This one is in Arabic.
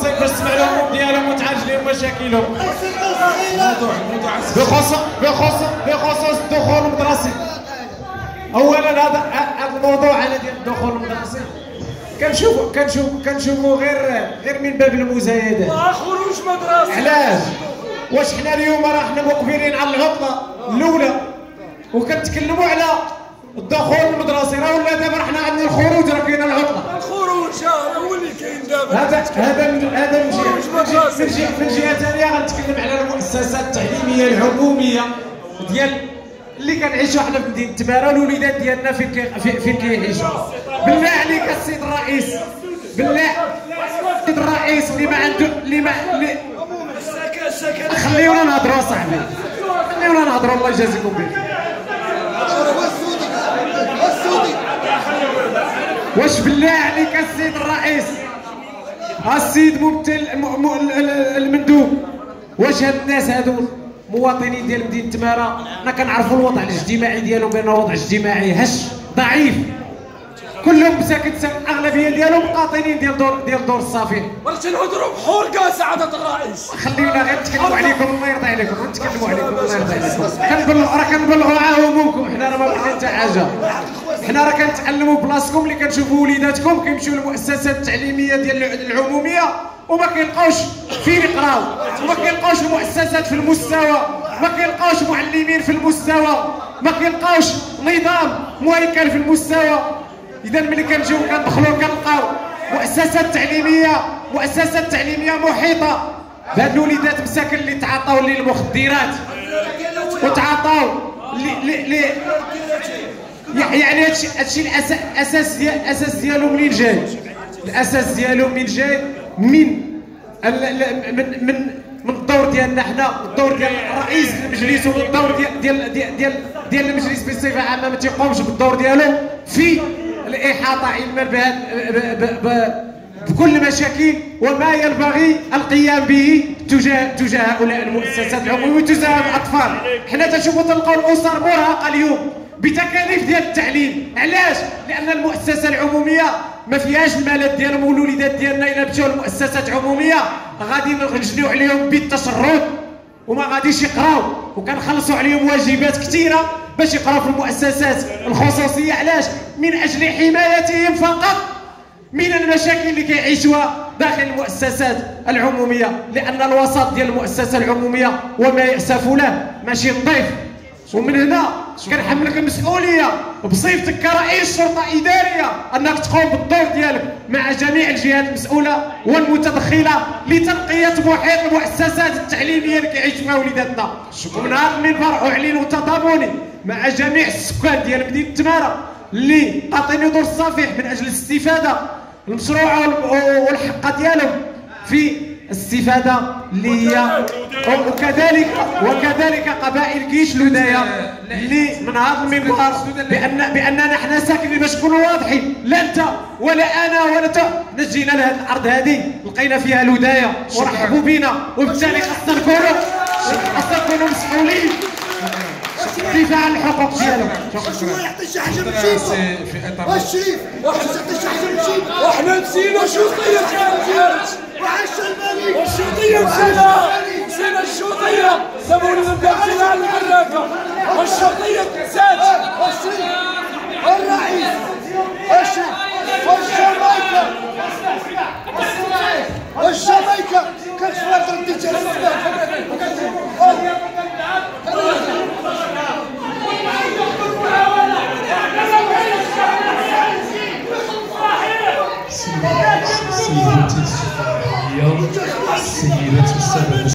المناصب باش تسمع لهم ديالهم وتعالج لهم مشاكلهم. بخصوص الدخول المدرسي، اولا هذا الموضوع على ديال الدخول المدرسي كنشوفوا غير من باب المزايدات خروج مدرسي. علاش؟ واش حنا اليوم راه حنا مقبلين على العطله الاولى وكنتكلموا على الدخول المدرسي، راه ولا دابا حنا عندنا الخروج، راه كاينه العطله. الخروج هو اللي كاين دابا. هذا من جهه ثانيه غنتكلم على المؤسسات التعليميه العموميه ديال اللي كنعيشوا حنا في مدينه تماره، الوليدات ديالنا فين كيعيشوا. بالله عليك السيد الرئيس، بالله السيد الرئيس اللي ما خليونا نهضروا صاحبي، خليونا نهضروا الله يجازيكم بخير. واش بالله عليك السيد الرئيس، السيد ممثل المندوب، واش هاد الناس هادو مواطنين ديال مدينه تماره؟ حنا كنعرفوا الوضع الاجتماعي ديالهم بانه وضع اجتماعي هش ضعيف، كلهم مساكن، الاغلبيه ديالهم قاطنين ديال دور الصافي. واش تنهضروا بحرقه سعاده الرئيس؟ خليونا غير نتكلموا عليكم الله يرضي عليكم، نتكلموا عليكم الله يرضي عليكم. راه كنبلغوا عاهمكم، حنا راه ما بغينا حتى حاجه، حنا راه كنتعلموا بلاصتكم اللي كنشوفوا وليداتكم كيمشيو للمؤسسات التعليميه ديال العموميه وما كيلقاوش فين يقراو، وما كيلقاوش المؤسسات في المستوى، ما كيلقاوش معلمين في المستوى، ما كيلقاوش نظام مهيكل في المستوى. اذا ملي كنجيو كندخلوا كنلقاو مؤسسات تعليميه محيطه بهاد الوليدات مساكن اللي تعاطاو للمخدرات وتعاطاو يعني هادشي الاساس ديالو منين جاي؟ الاساس ديالو منين جاي؟ من الدور ديالنا حنا، الدور ديال رئيس المجلس والدور ديال المجلس بصفه عامه ما تيقومش بالدور ديالو في الإحاطة علما بكل مشاكل وما ينبغي القيام به تجاه هؤلاء المؤسسات العمومية وتجاه الأطفال. حنا تنشوفوا تلقاو الأسر مرهقة اليوم بتكاليف ديال التعليم، علاش؟ لأن المؤسسة العمومية ما فيهاش المالات ديالهم، والوليدات ديالنا إلا مشاو لمؤسسات عمومية غادي نجنيو عليهم بالتشرد وما غاديش يقراو، وكنخلصوا عليهم واجبات كثيرة باش يقراو في المؤسسات الخصوصية. علاش؟ من أجل حمايتهم فقط من المشاكل اللي كيعيشوها داخل المؤسسات العمومية، لأن الوسط ديال المؤسسة العمومية وما يأسف له ماشي نظيف. ومن هنا كنحملك المسؤولية بصفتك كرئيس شرطة إدارية أنك تقوم بالدور ديالك مع جميع الجهات المسؤولة والمتدخلة لتنقية محيط المؤسسات التعليمية اللي كيعيش فيها وليداتنا. ومن هذا المنبر أعلن تضامني مع جميع السكان ديال مدينة تمارة اللي قاطين دور الصفيح من أجل الاستفادة المشروعة والحقة ديالهم في الاستفادة اللي هي وكذلك قبائل كيش لودايا اللي من هذا المنبر باننا حنا ساكنين باش نكونوا واضحين، لا انت ولا انا ولا انت جينا لهذه الارض هذه لقينا فيها لودايا ورحبوا بنا، وبالتالي خاصنا نكونوا مسؤولين دفاع عن الحقوق ديالهم. شنو يعطي شي حاجه نمشيو الشريف واحد يعطي شي حاجه نمشيو، وحنا نسينا الشرطيه الخارج وعاش الملك والشرطيه نسينا الشرطيه، سمونا نبدا نمشيو على الملاكه والشرطيه